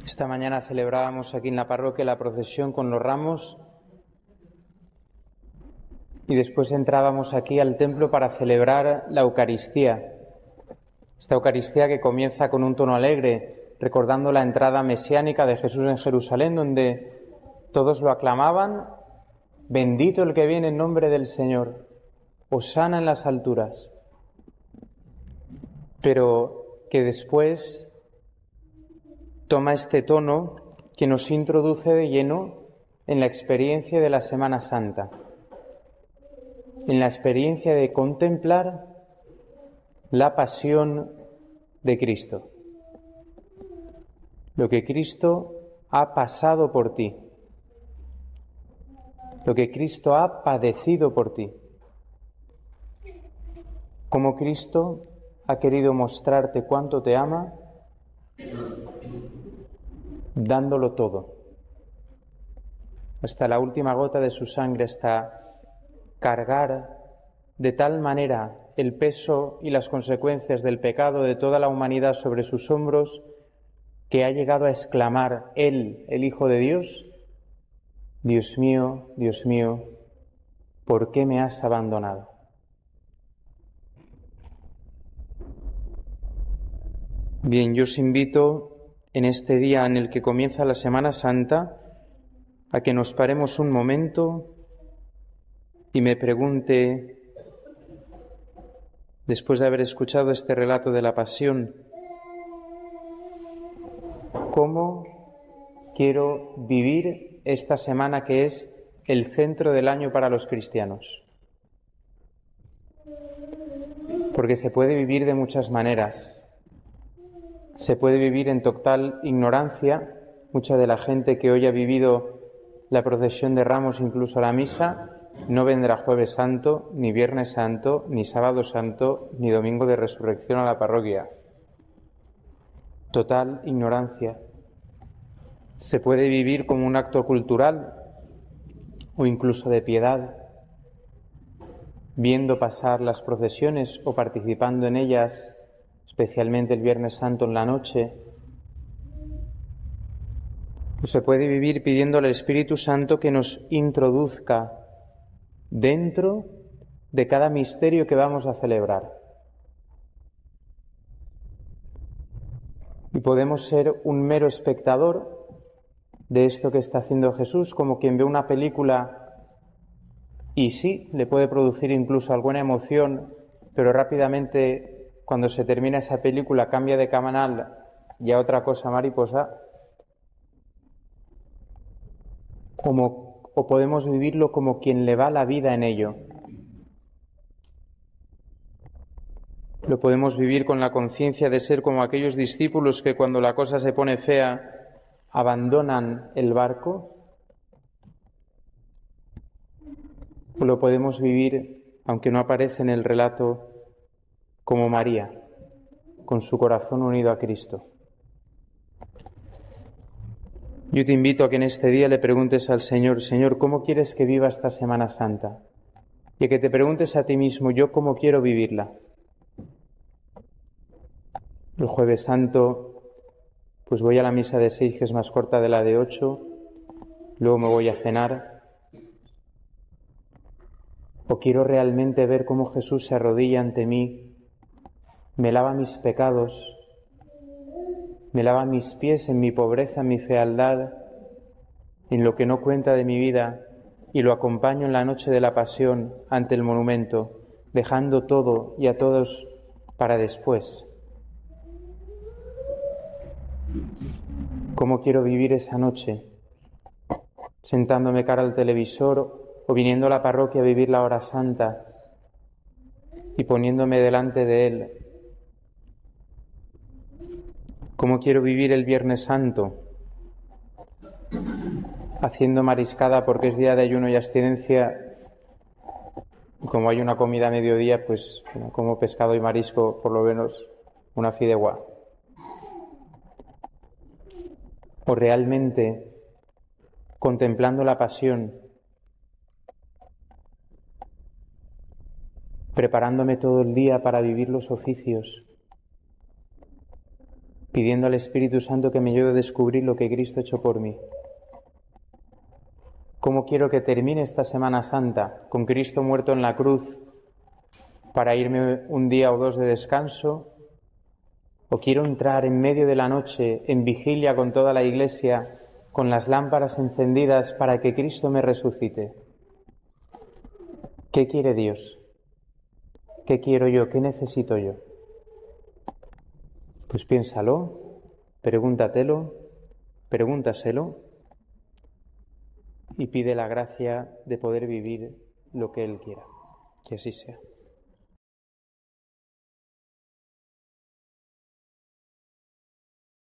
Esta mañana celebrábamos aquí en la parroquia la procesión con los ramos y después entrábamos aquí al templo para celebrar la Eucaristía. Esta Eucaristía que comienza con un tono alegre, recordando la entrada mesiánica de Jesús en Jerusalén, donde todos lo aclamaban: bendito el que viene en nombre del Señor, hosana en las alturas. Pero que después toma este tono que nos introduce de lleno en la experiencia de la Semana Santa, en la experiencia de contemplar la pasión de Cristo, lo que Cristo ha pasado por ti, lo que Cristo ha padecido por ti, cómo Cristo ha querido mostrarte cuánto te ama, dándolo todo, hasta la última gota de su sangre, hasta cargar de tal manera el peso y las consecuencias del pecado de toda la humanidad sobre sus hombros, que ha llegado a exclamar Él, el Hijo de Dios: Dios mío, ¿por qué me has abandonado? Bien, yo os invito en este día en el que comienza la Semana Santa a que nos paremos un momento y me pregunte, después de haber escuchado este relato de la Pasión, ¿cómo quiero vivir esta semana que es el centro del año para los cristianos? Porque se puede vivir de muchas maneras. Se puede vivir en total ignorancia. Mucha de la gente que hoy ha vivido la procesión de Ramos, incluso la misa, no vendrá Jueves Santo, ni Viernes Santo, ni Sábado Santo, ni Domingo de Resurrección a la parroquia. Total ignorancia. Se puede vivir como un acto cultural o incluso de piedad, viendo pasar las procesiones o participando en ellas, especialmente el Viernes Santo en la noche. O se puede vivir pidiendo al Espíritu Santo que nos introduzca dentro de cada misterio que vamos a celebrar. Y podemos ser un mero espectador de esto que está haciendo Jesús, como quien ve una película y sí, le puede producir incluso alguna emoción, pero rápidamente, cuando se termina esa película, cambia de canal y a otra cosa mariposa. O podemos vivirlo como quien le va la vida en ello. Lo podemos vivir con la conciencia de ser como aquellos discípulos que cuando la cosa se pone fea abandonan el barco. O lo podemos vivir, aunque no aparece en el relato, como María, con su corazón unido a Cristo. Yo te invito a que en este día le preguntes al Señor: Señor, ¿cómo quieres que viva esta Semana Santa? Y a que te preguntes a ti mismo: ¿yo cómo quiero vivirla? El Jueves Santo, pues voy a la misa de 6, que es más corta de la de 8, luego me voy a cenar. ¿O quiero realmente ver cómo Jesús se arrodilla ante mí, me lava mis pecados, me lava mis pies en mi pobreza, en mi fealdad, en lo que no cuenta de mi vida, y lo acompaño en la noche de la Pasión ante el monumento, dejando todo y a todos para después? ¿Cómo quiero vivir esa noche? Sentándome cara al televisor o viniendo a la parroquia a vivir la hora santa y poniéndome delante de Él. ¿Cómo quiero vivir el Viernes Santo? Haciendo mariscada porque es día de ayuno y abstinencia, y como hay una comida a mediodía, pues como pescado y marisco, por lo menos una fideuá. O realmente contemplando la Pasión, preparándome todo el día para vivir los oficios, pidiendo al Espíritu Santo que me ayude a descubrir lo que Cristo ha hecho por mí. ¿Cómo quiero que termine esta Semana Santa con Cristo muerto en la cruz para irme un día o dos de descanso? ¿O quiero entrar en medio de la noche en vigilia con toda la Iglesia, con las lámparas encendidas para que Cristo me resucite? ¿Qué quiere Dios? ¿Qué quiero yo? ¿Qué necesito yo? Pues piénsalo, pregúntatelo, pregúntaselo y pide la gracia de poder vivir lo que Él quiera. Que así sea.